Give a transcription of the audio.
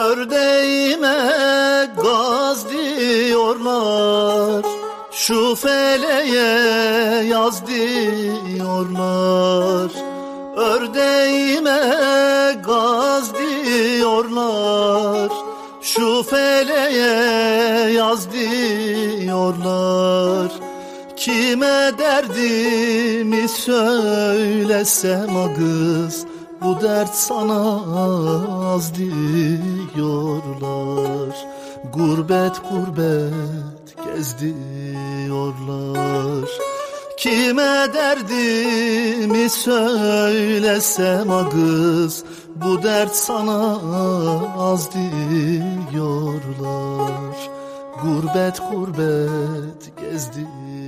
Ördeğime gaz diyorlar, şu feleğe yaz diyorlar. Ördeğime gaz diyorlar, şu feleğe yaz diyorlar. Kime derdimi söylesem a kız, bu dert sana az diyorlar. Gurbet gurbet gez diyorlar. Kime derdimi söylesem a kız, bu dert sana az diyorlar. Gurbet gurbet gez diyorlar.